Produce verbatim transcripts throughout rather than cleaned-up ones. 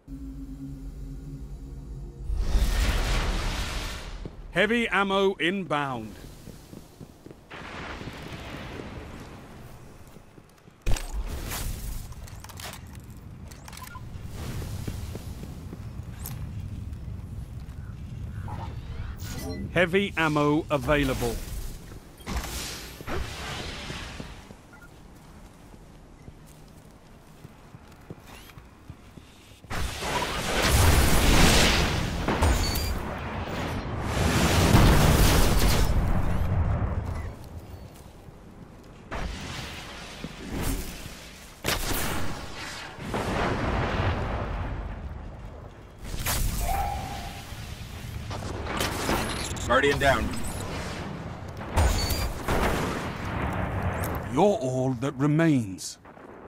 Heavy ammo inbound. Heavy ammo available. Guardian down. You're all that remains.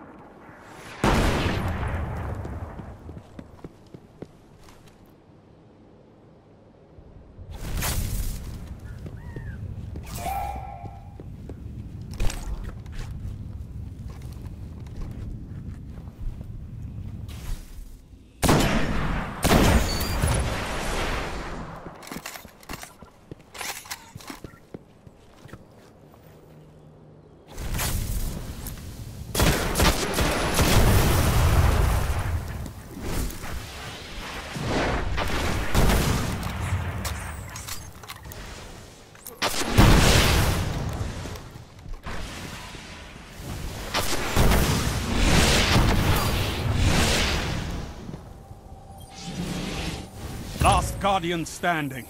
Last Guardian standing.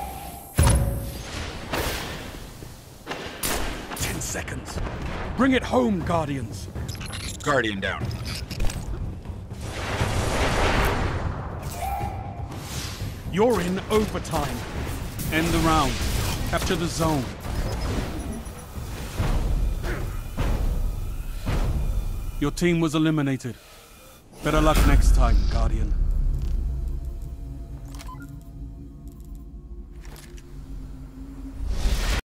Ten seconds. Bring it home, Guardians. Guardian down. You're in overtime. End the round. Capture the zone. Your team was eliminated. Better luck next time, Guardian.